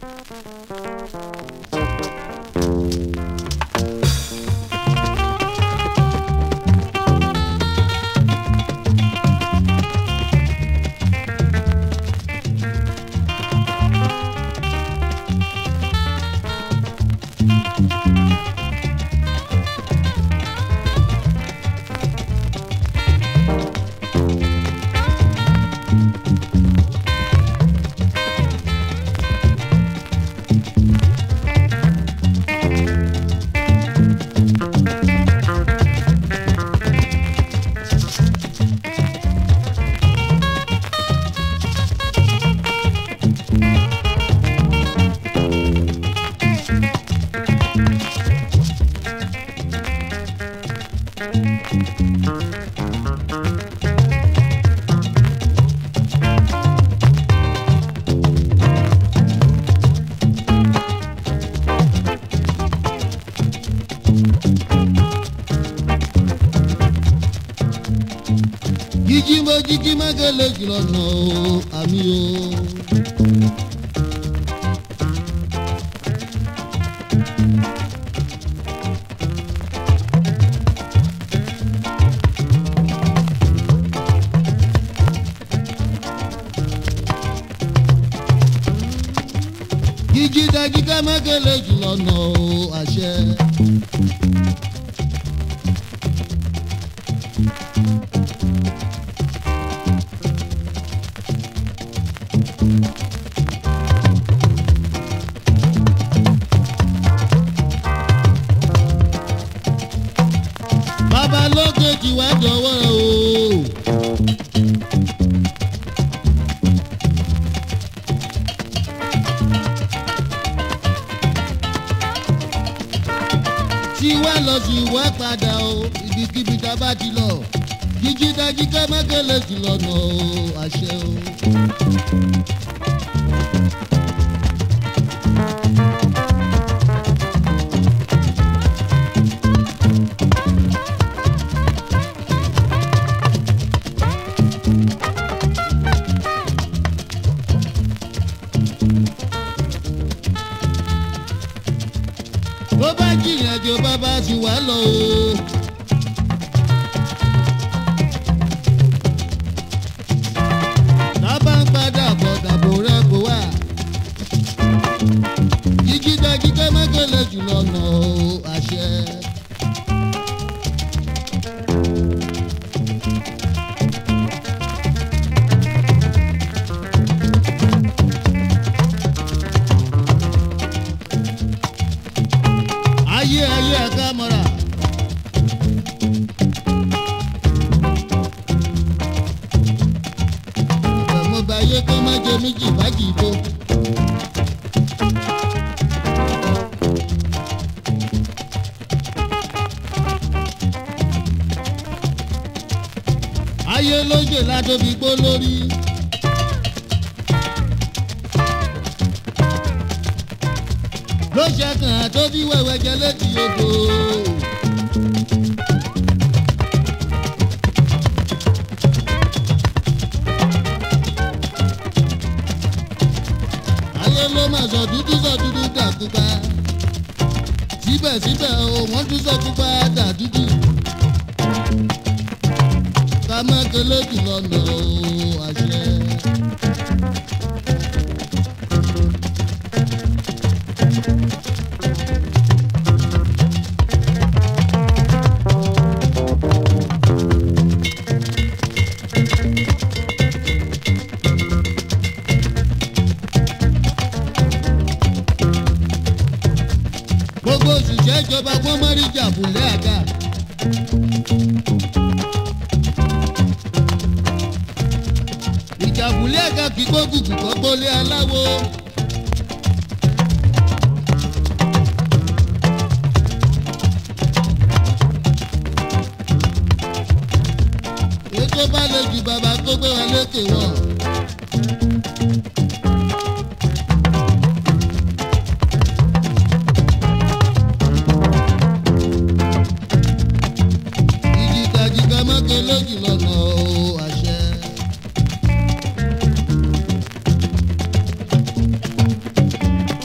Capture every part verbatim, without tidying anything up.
Jiji mo jiji magele jùlọ̀nà o àmì o. Jiji dajika magele jùlọ̀nà o àṣẹ. Bàbá lókè tí wá jọ̀wọ́ o. Tí wá lọ sí wá padà o, ibikíbi tá a bá ti lọ. Jiji dajika magele jùlọ̀nà o àṣẹ o. Bó bá jìnnà àjò bàbá ti wà lọ o. Tábà ń padà bọ̀ dàbò rẹ̀ kó wà. Jiji dajika magele jùlọ̀nà o àṣẹ. Ayé ayé ẹ̀ka mọ́ra. Ọmọ báyé kó má jẹ méjì bájì bó. Ayé ló ṣe látòbí gbó lórí. Ló ṣàkàn àtòbí wẹ̀wẹ̀ jẹ létí odò. Ayé ló máa sọ dúdú sọ dúdú dà pupa. Síbẹ̀síbẹ̀ o wọ́n tún sọ pupa dà dúdú. Ká má kélé jùlọ̀nà o àṣẹ. Gbogbo òṣìṣẹ́ ìjọba wọ́n mọ́ rí jàbùlẹ̀ àga. Ìjàbùlẹ̀ àga kì í gbógùnkùn kọ́ gbólé aláwo. Ètò bá lè ju bàbá tó gbé wa lékè wọn. Lójú lọ́nà o àṣẹ.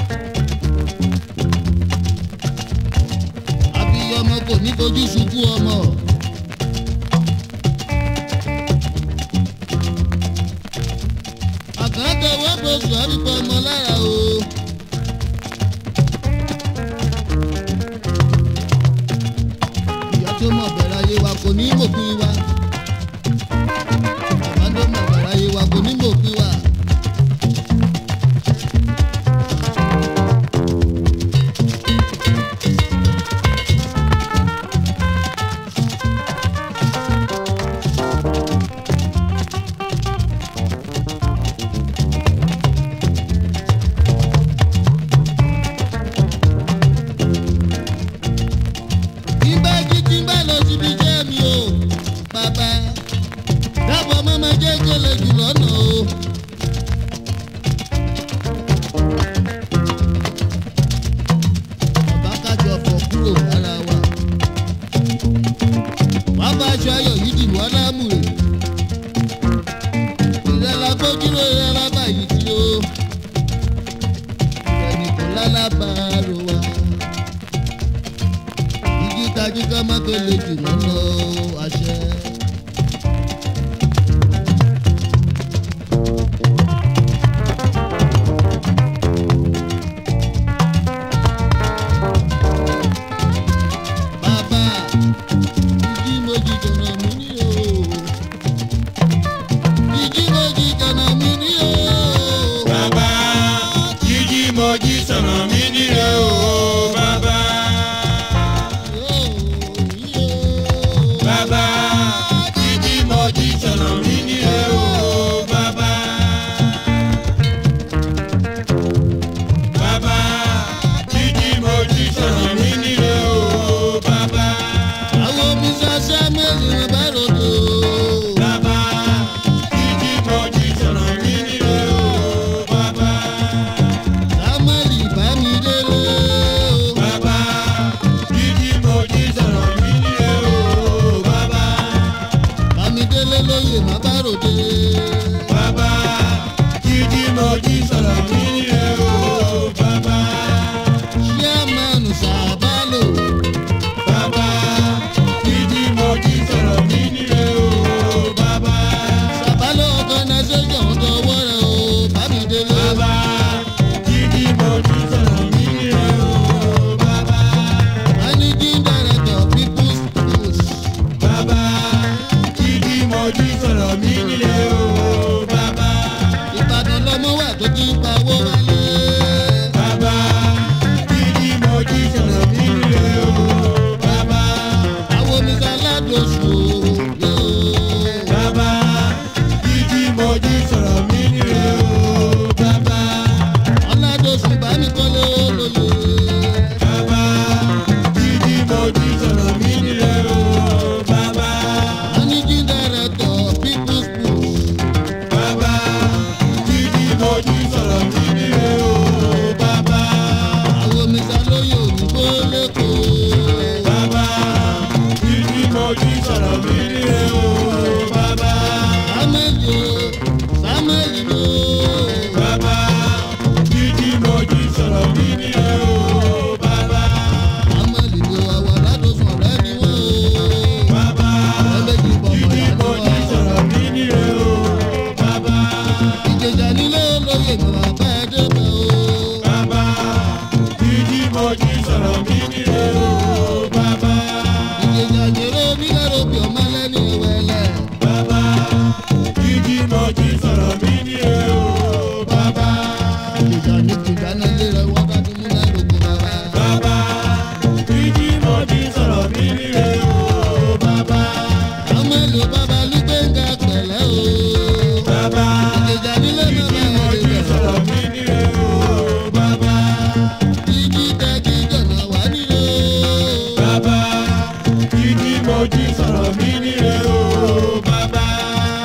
fojú sunkún ọmọ. àkàtà wọ́pọ̀ oṣù àdìpọ̀ ọmọ lára o. ìyá tó mọ̀ bẹ̀rẹ̀ ayé wa kò ní mòpin wa. bàbá tó mọ̀ bẹ̀rẹ̀ ayé wa kò ní mòpin wa.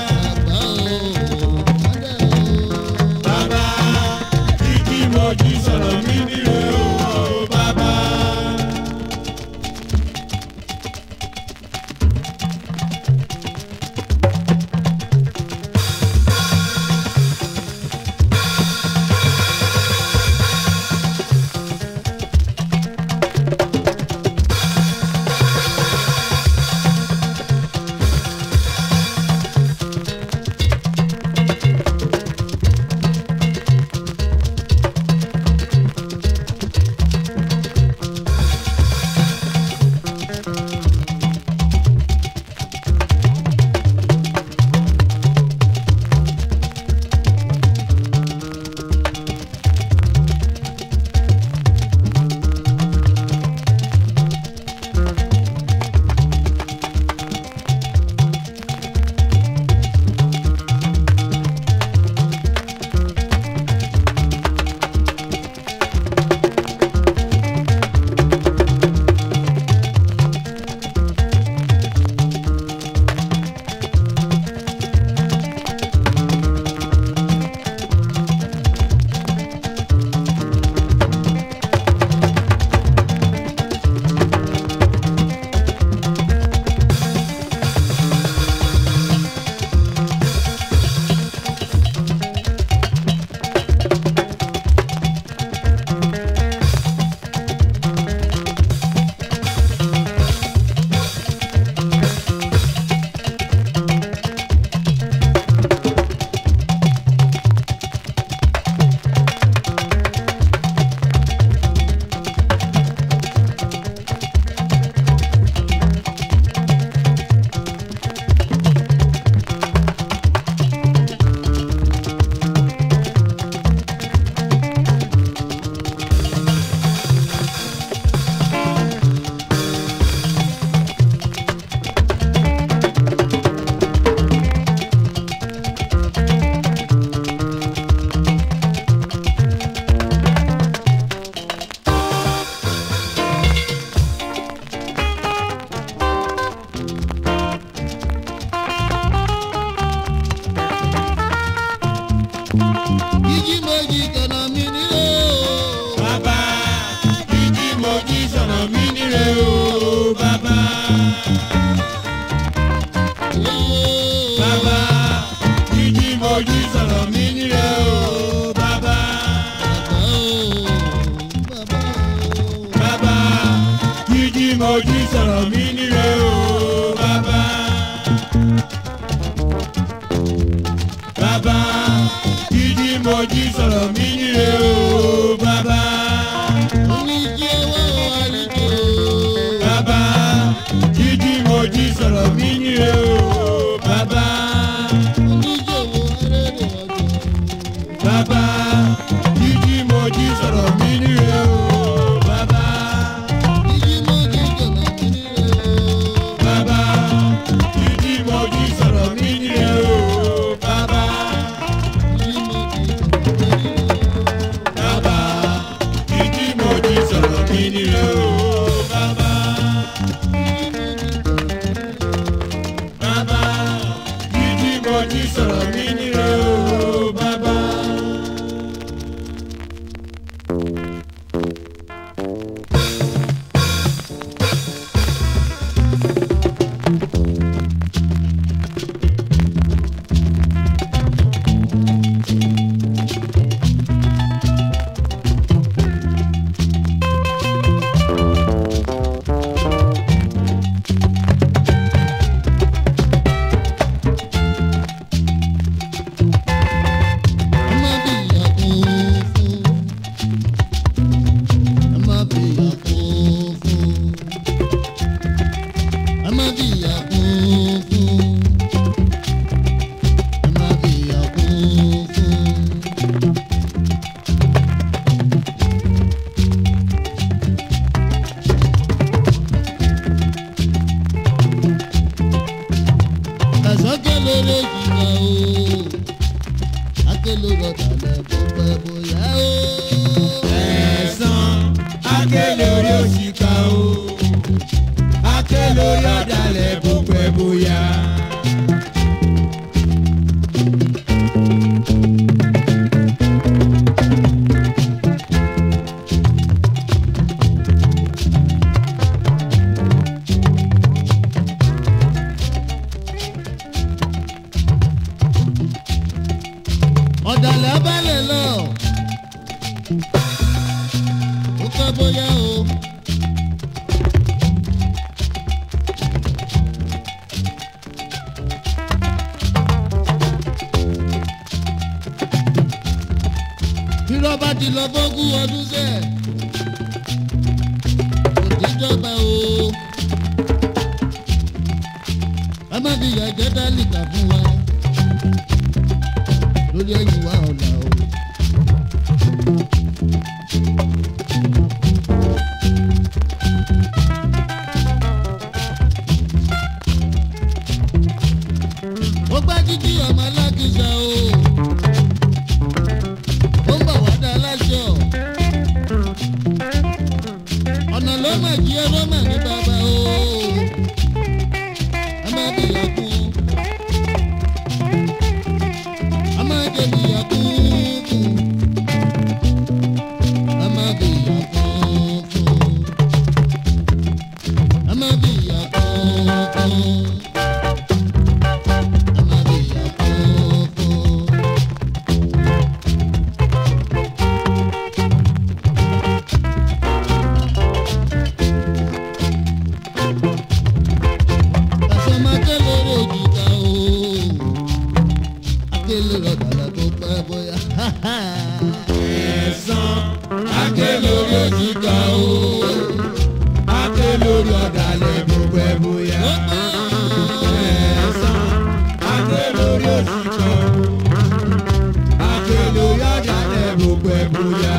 Jesus. Mo Ji sọ̀rọ̀ mi níre o bàbá. Bàbá Jiji Mo Ji sọ̀rọ̀ mi níre o bàbá. Oníjì owó àríkò. Bàbá Jiji Mo Ji sọ̀rọ̀ mi níre o bàbá. Oníjì owó àrèrè ọjọ́. Bàbá Jiji Mo Ji sọ̀rọ̀ mi níre o bàbá. Jiji Mo Ji jọ̀nà mí nílé o. Bàbá Jiji Mo Ji sọ̀rọ̀ mi níre o bàbá. Jiji Mo Ji jọ̀nà mí nílé o. Bàbá Jiji Mo Ji sọ̀rọ̀ mi níre o bàbá. Bàbá Jiji Mo Ji sọ̀rọ̀ mi níre o bàbá. Ẹ̀san akélé orí òṣìkà o, akélé orí ọ̀dàlẹ̀ bó pẹ́ bóyá. Ọ̀dàlẹ̀ abálẹ̀ lọ. Ó pẹ́ bóyá o. Irọ́ bá ti lọ fógún ọdún sẹ́. Kò díjọba o. Ẹ má fi ìyà jẹ dálìkà fún wa. Lórí ẹ̀yìn wa ọ̀la o. Ó gbá Jíjí ọmọ alákìsà o. Ó ń bọ̀ wá dá aláṣọ. Ọ̀nà ló mà jí ẹ ló mà ní bàbá o. Ẹ má bí ìyà kú. Ẹ má jẹ bí ìyà kú. Ẹ má bí ìyà kú. Ẹ má bí ìyà kú. Ẹ̀san akélé orí òṣìkà o, akélé orí ọ̀dàlẹ̀ bó pẹ́ bóyá. Ẹ̀san akélé orí òṣìkà o, akélé orí ọ̀dàlẹ̀ bó pẹ́ bóyá.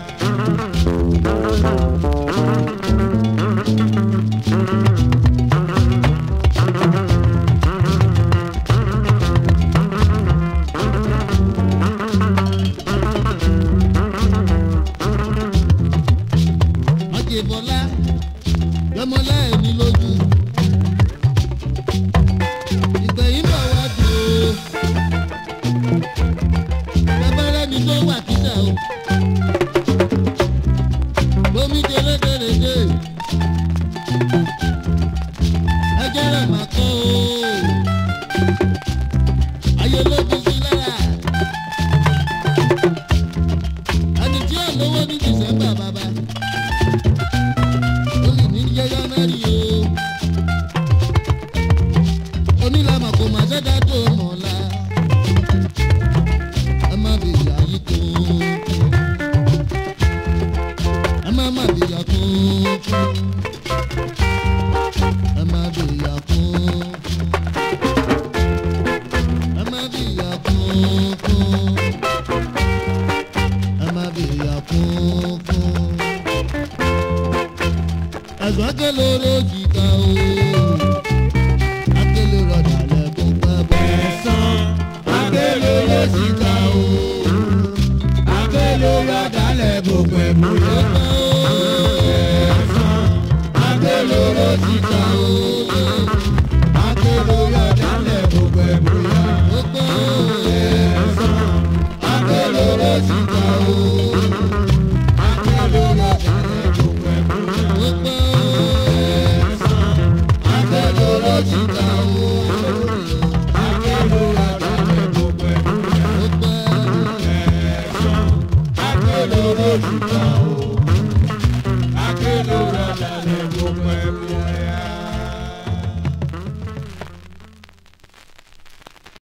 Bọ́lá yọmọlá ẹ̀mí lójú ìgbẹ̀yìn bọ̀ wá dùn ó bàbára mi tó wà kíta o lómi dérédérédé ẹjẹ́ rẹ̀ mà kọ́ o ayé ló fi sí lára ẹni tí ó lówó ní December bàbá. Mary má má bí ya kún ẹ má bí ya kún ẹ má bí ya kún ẹ má bí ya kún ẹ̀gbọ́n kẹ́ lórí òjìká o.